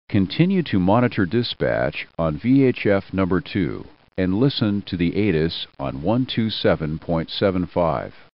Continue to monitor dispatch on VHF number 2 and listen to the ATIS on 127.75.